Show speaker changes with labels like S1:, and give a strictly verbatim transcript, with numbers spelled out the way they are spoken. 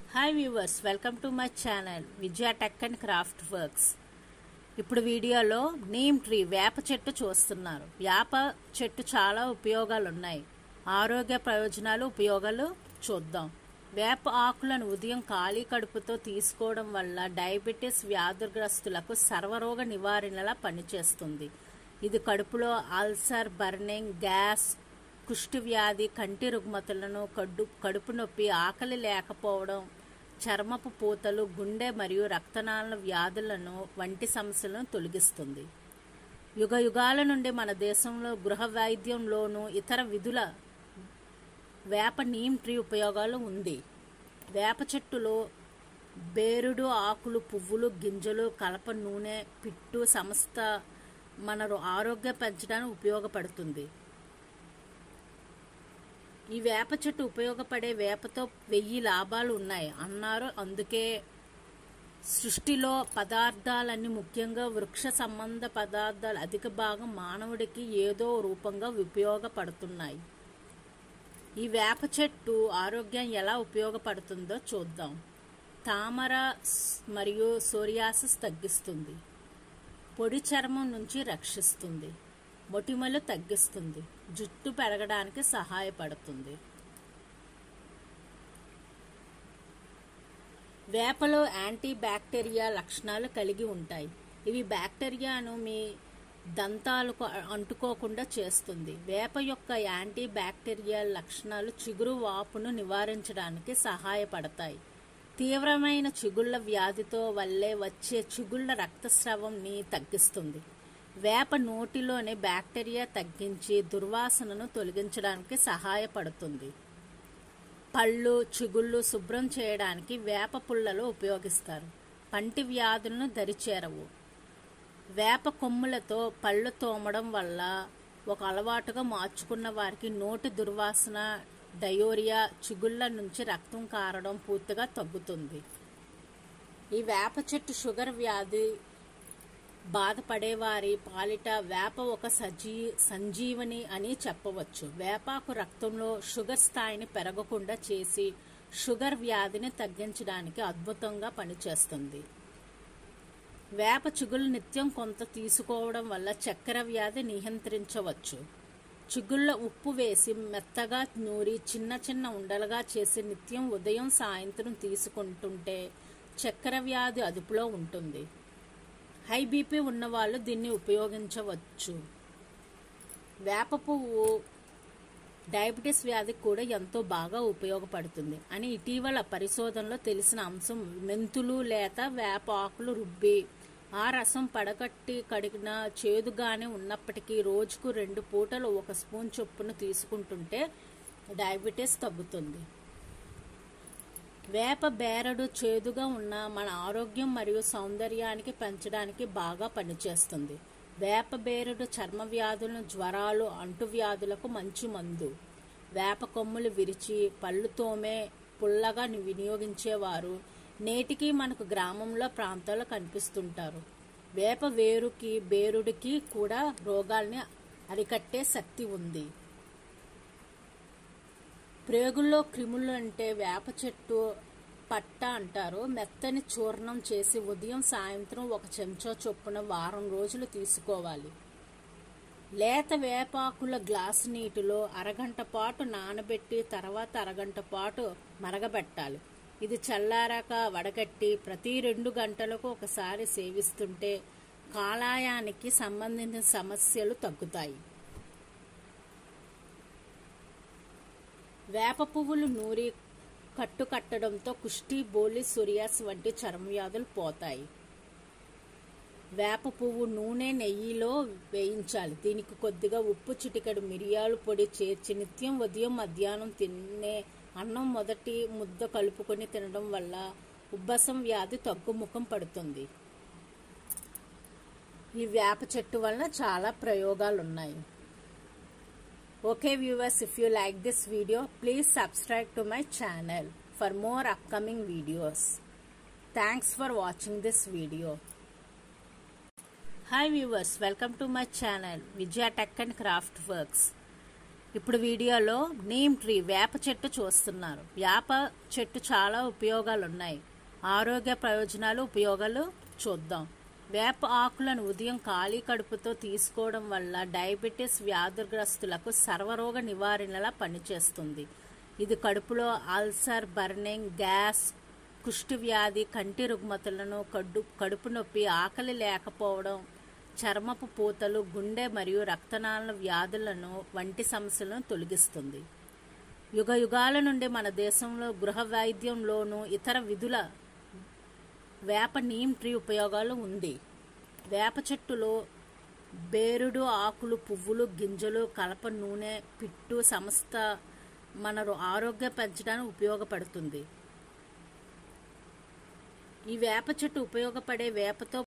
S1: Hi viewers, welcome to my channel Vijaya tech and craft works. ఇప్పుడు వీడియోలో neem tree వేప చెట్టు చూస్తున్నారు. వేప చెట్టు చాలా ఉపయోగాలు ఉన్నాయి. ఆరోగ్య ప్రయోజనాలు ఉపయోగాలు చూద్దాం. వేప ఆకులను ఉదయం ఖాళీ కడుపుతో తీసుకోవడం వల్ల డయాబెటీస్ వ్యాధిగ్రస్తులకు సర్వరోగ నివారణలా పనిచేస్తుంది. ఇది కడుపులో అల్సర్, బర్నింగ్, గ్యాస్, కుష్టి వ్యాధి, కంటి రుగ్మతలను, కడు కడుపు నొప్పి, ఆకలి లేకపోవడం, చర్మపు పూతలు, గుండె మరియు రక్తనాళ వ్యాధులను వంటి సమస్యలను తొలగిస్తుంది. యుగ యుగాల నుండి మన దేశంలో గృహ వైద్యంలోనూ ఇతర విధుల వేప నీమ్ ట్రీ ఉపయోగాలు ఉంది. వేప చెట్టులో బేరుడు ఆకులు, పువ్వులు, గింజలు, కలప నూనె, పిట్టు సమస్త మన ఆరోగ్యం పెంచడానికి ఉపయోగపడుతుంది. ఈ వేప చెట్టు ఉపయోగపడే వేపతో వెయ్యి లాభాలు ఉన్నాయి అన్నారు. అందుకే సృష్టిలో పదార్థాలన్నీ, ముఖ్యంగా వృక్ష సంబంధ పదార్థాలు అధిక భాగం మానవుడికి ఏదో రూపంగా ఉపయోగపడుతున్నాయి. ఈ వేప చెట్టు ఆరోగ్యం ఎలా ఉపయోగపడుతుందో చూద్దాం. తామర మరియు సోరియాసిస్ తగ్గిస్తుంది. పొడి చర్మం నుంచి రక్షిస్తుంది. మొటిమలు తగ్గిస్తుంది. జుట్టు పెరగడానికి సహాయపడుతుంది. వేపలో యాంటీ బ్యాక్టీరియా లక్షణాలు కలిగి ఉంటాయి. ఇవి బ్యాక్టీరియాను మీ దంతాలకు అంటుకోకుండా చేస్తుంది. వేప యొక్క యాంటీ బ్యాక్టీరియల్ లక్షణాలు చిగురు వాపును నివారించడానికి సహాయపడతాయి. తీవ్రమైన చిగుళ్ల వ్యాధితో వల్లే వచ్చే చిగుళ్ల రక్తస్రావంని తగ్గిస్తుంది. వేప నోటిలోని బ్యాక్టీరియా తగ్గించి దుర్వాసనను తొలగించడానికి సహాయపడుతుంది. పళ్ళు, చిగుళ్ళు శుభ్రం చేయడానికి వేప పుల్లలో ఉపయోగిస్తారు. పంటి వ్యాధులను దరిచేరవు. వేప కొమ్ములతో పళ్ళు తోమడం వల్ల ఒక అలవాటుగా మార్చుకున్న వారికి నోటి దుర్వాసన, డయోరియా, చిగుళ్ళ నుంచి రక్తం కారడం పూర్తిగా తగ్గుతుంది. ఈ వేప చెట్టు షుగర్ వ్యాధి బాధపడేవారి పాలిట వేప ఒక సజీ సంజీవని అని చెప్పవచ్చు. వేపాకు రక్తంలో షుగర్ స్థాయిని పెరగకుండా చేసి షుగర్ వ్యాధిని తగ్గించడానికి అద్భుతంగా పనిచేస్తుంది. వేప చిగుళ్ళు నిత్యం కొంత తీసుకోవడం వల్ల చక్కెర వ్యాధి నియంత్రించవచ్చు. చిగుళ్ళ ఉప్పు వేసి మెత్తగా నూరి చిన్న చిన్న ఉండలుగా చేసి నిత్యం ఉదయం సాయంత్రం తీసుకుంటుంటే చక్కెర వ్యాధి అదుపులో ఉంటుంది. హై బీపీ ఉన్నవాళ్ళు దీన్ని ఉపయోగించవచ్చు. వేప పువ్వు డయాబెటీస్ వ్యాధికి కూడా ఎంతో బాగా ఉపయోగపడుతుంది అని ఇటీవల పరిశోధనలో తెలిసిన అంశం. మెంతులు లేత వేప ఆకులు రుబ్బి ఆ రసం పడగట్టి కడిగిన చేదుగానే ఉన్నప్పటికీ రోజుకు రెండు పూటలు ఒక స్పూన్ చొప్పున తీసుకుంటుంటే డయాబెటీస్ తగ్గుతుంది. వేప బేరడు చేదుగా ఉన్న మన ఆరోగ్యం మరియు సౌందర్యానికి పెంచడానికి బాగా పనిచేస్తుంది. వేప బేరడు చర్మ వ్యాధులను, జ్వరాలు, అంటువ్యాధులకు మంచి మందు. వేప కొమ్ములు విరిచి పళ్ళు తోమే పుల్లగా వినియోగించేవారు నేటికి మనకు గ్రామంలో ప్రాంతాల్లో కనిపిస్తుంటారు. వేప వేరుకి, బేరుడికి కూడా రోగాల్ని అరికట్టే శక్తి ఉంది. ప్రేగుల్లో క్రిములు అంటే వేప చెట్టు పట్ట అంటారు. మెత్తని చూర్ణం చేసి ఉదయం సాయంత్రం ఒక చెంచా చొప్పున వారం రోజులు తీసుకోవాలి. లేత వేపాకుల గ్లాసు నీటిలో అరగంట పాటు నానబెట్టి తర్వాత అరగంట పాటు మరగబెట్టాలి. ఇది చల్లారాక వడగట్టి ప్రతి రెండు గంటలకు ఒకసారి సేవిస్తుంటే కాలాయానికి సంబంధించిన సమస్యలు తగ్గుతాయి. వేప పువ్వులు నూరి కట్టు కట్టడంతో కుష్టి, బోలి, సోరియాసిస్ వంటి చర్మ వ్యాధులు పోతాయి. వేప పువ్వు నూనె నెయ్యిలో వేయించాలి. దీనికి కొద్దిగా ఉప్పు, చిటికెడు మిరియాల పొడి చేర్చి నిత్యం ఉదయం మధ్యాహ్నం తినే అన్నం మొదటి ముద్ద కలుపుకొని తినడం వల్ల ఉబ్బసం వ్యాధి తగ్గుముఖం పడుతుంది. ఈ వేప చెట్టు వలన చాలా ప్రయోగాలు ఉన్నాయి. Okay viewers, if you like this video, please subscribe to my channel for more upcoming videos. Thanks for watching this video. Hi viewers, welcome to my channel Vijaya Tech and Craft Works. ఇప్పుడు వీడియోలో neem tree వేప చెట్టు చూస్తున్నారు. వేప చెట్టు చాలా ఉపయోగాలు ఉన్నాయి. ఆరోగ్య ప్రయోజనాలు ఉపయోగాలు చూద్దాం. వేప ఆకులను ఉదయం ఖాళీ కడుపుతో తీసుకోవడం వల్ల డయాబెటీస్ వ్యాధిగ్రస్తులకు సర్వరోగ నివారణలా పనిచేస్తుంది. ఇది కడుపులో అల్సర్, బర్నింగ్, గ్యాస్, కుష్టి వ్యాధి, కంటి రుగ్మతలను, కడు కడుపు నొప్పి, ఆకలి లేకపోవడం, చర్మపు పూతలు, గుండె మరియు రక్తనాళ వ్యాధులను వంటి సమస్యలను తొలగిస్తుంది. యుగ యుగాల నుండి మన దేశంలో గృహ వైద్యంలోనూ ఇతర విధుల వేప నీమ్ ట్రీ ఉపయోగాలు ఉంది. వేప చెట్టులో బేరుడు ఆకులు, పువ్వులు, గింజలు, కలప నూనె, పిట్టు సమస్త మన ఆరోగ్యం పెంచడానికి ఉపయోగపడుతుంది. ఈ వేప చెట్టు ఉపయోగపడే వేపతో